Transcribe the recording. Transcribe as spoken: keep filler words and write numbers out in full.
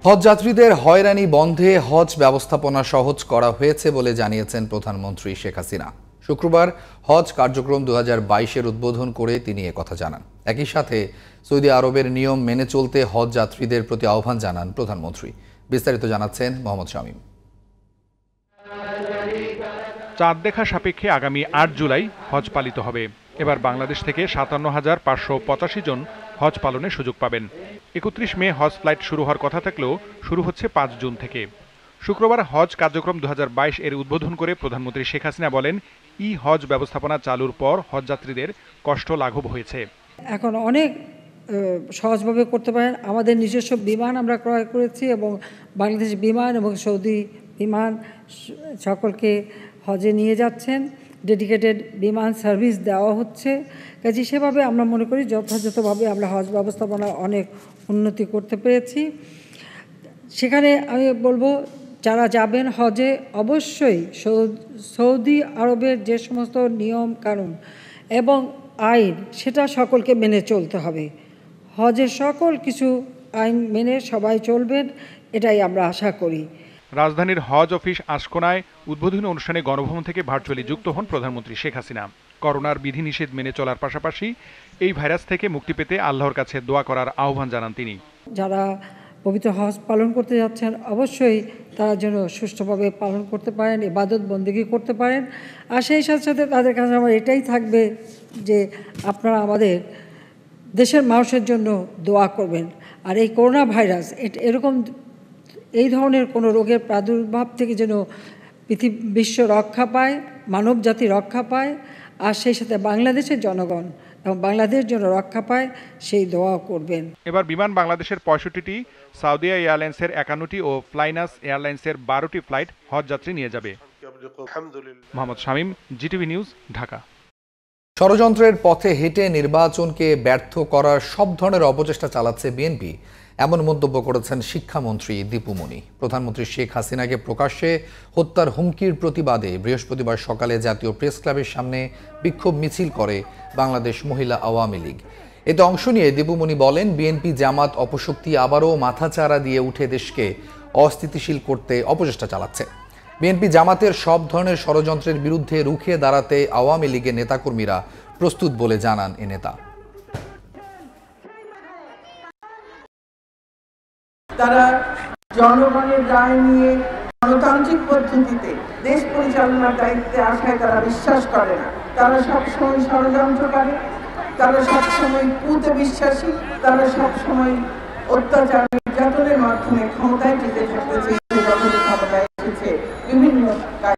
হজ যাত্রীদের হয়রানি বন্ধে হজ ব্যবস্থাপনা সহজ করা হয়েছে বলে জানিয়েছেন প্রধানমন্ত্রী শেখ হাসিনা। শুক্রবার হজ কার্যক্রম দু হাজার বাইশের উদ্বোধন করে তিনি একথা জানান। একই সাথে সৌদি আরবের নিয়ম মেনে চলতে হজ যাত্রীদের প্রতি আহ্বান জানান প্রধানমন্ত্রী। বিস্তারিত জানাচ্ছেন মোহাম্মদ শামীম। চাঁদ দেখা সাপেক্ষে আগামী আট জুলাই হজ পালিত হবে। এবার বাংলাদেশ থেকে সাতান্ন হাজার পাঁচশো পঁচাশি জন হজ পালনের সুযোগ পাবেন। একত্রিশ মে হজ ফ্লাইট শুরু হওয়ার কথা থাকলেও শুরু হচ্ছে পাঁচ জুন থেকে। শুক্রবার হজ কার্যক্রম দু হাজার বাইশ এর উদ্বোধন করে প্রধানমন্ত্রী শেখ হাসিনা বলেন, ই হজ ব্যবস্থাপনা চালুর পর হজ যাত্রীদের কষ্ট লাঘব হয়েছে। এখন অনেক সহজভাবে করতে পারেন। আমাদের নিজস্ব বিমান আমরা ক্রয় করেছি এবং বাংলাদেশ বিমান এবং সৌদি বিমান সকলকে হজে নিয়ে যাচ্ছেন। ডেডিকেটেড বিমান সার্ভিস দেওয়া হচ্ছে। কাজে সেভাবে আমরা মনে করি যথাযথভাবে আমরা হজ ব্যবস্থাপনা অনেক উন্নতি করতে পেরেছি। সেখানে আমি বলবো, যারা যাবেন হজে অবশ্যই সৌদি আরবের যে সমস্ত নিয়ম কানুন এবং আইন সেটা সকলকে মেনে চলতে হবে। হজের সকল কিছু আইন মেনে সবাই চলবেন, এটাই আমরা আশা করি। রাজধানীর হজ অফিস আশকোনায় উদ্বোধনী অনুষ্ঠানে গণভবন থেকে ভার্চুয়ালি যুক্ত হন প্রধানমন্ত্রী শেখ হাসিনা। করোনার বিধিনিষেধ মেনে চলার পাশাপাশি এই ভাইরাস থেকে মুক্তি পেতে আল্লাহর কাছে দোয়া করার আহ্বান জানান তিনি। যারা পবিত্র হজ পালন করতে যাচ্ছেন অবশ্যই তারা যেন সুষ্ঠুভাবে পালন করতে পারেন, ইবাদত বন্দেগী করতে পারেন। আর সেই সাথে সাথে তাদের কাছে আমার এটাই থাকবে যে আপনারা আমাদের দেশের মানুষের জন্য দোয়া করবেন। আর এই করোনা ভাইরাস এরকম এই ধরনের কোনো রোগের প্রাদুর্ভাব থেকে যেন পৃথিবী বিশ্ব রক্ষা পায়, মানব জাতি রক্ষা পায়, আর সেই সাথে বাংলাদেশের জনগণ এবং বাংলাদেশ যেন রক্ষা পায় সেই দোয়া করবেন। এবার বিমান বাংলাদেশের পঁয়ষট্টিটি, সাউদিয়া এয়ারলাইন্সের একান্নটি ও ফ্লাইনাস এয়ারলাইন্সের বারোটি ফ্লাইট হজ যাত্রী নিয়ে যাবে। Mohammad Shamim, GTV news, Dhaka. ষড়যন্ত্রের পথে হেঁটে নির্বাচনকে ব্যর্থ করার সব ধরনের অপচেষ্টা চালাচ্ছে বিএনপি, এমন মন্তব্য করেছেন শিক্ষামন্ত্রী দীপু মনি। প্রধানমন্ত্রী শেখ হাসিনাকে প্রকাশ্যে হত্যার হুমকির প্রতিবাদে বৃহস্পতিবার সকালে জাতীয় প্রেস ক্লাবের সামনে বিক্ষোভ মিছিল করে বাংলাদেশ মহিলা আওয়ামী লীগ। এতে অংশ নিয়ে দীপু মনি বলেন, বিএনপি জামাত অপশক্তি আবারও মাথাচাড়া দিয়ে উঠে দেশকে অস্থিতিশীল করতে অপচেষ্টা চালাচ্ছে। বিএনপি জামাতের সব ধরনের ষড়যন্ত্রের বিরুদ্ধে রুখে দাঁড়াতে আওয়ামী লীগের নেতাকর্মীরা প্রস্তুত বলে জানান এ নেতা। তারা জনগণের রায় নিয়ে গণতান্ত্রিক পদ্ধতিতে দেশ পরিচালনার দায়িত্বে আসায় তারা বিশ্বাস করে না। তারা সবসময় ষড়যন্ত্র করে, তারা সবসময় কুতে বিশ্বাসী, তারা সবসময় অত্যাচার নির্যাতনের মাধ্যমে ক্ষমতায় টিকে থাকতে চেয়েছে। যখন ক্ষমতায় এসেছে বিভিন্ন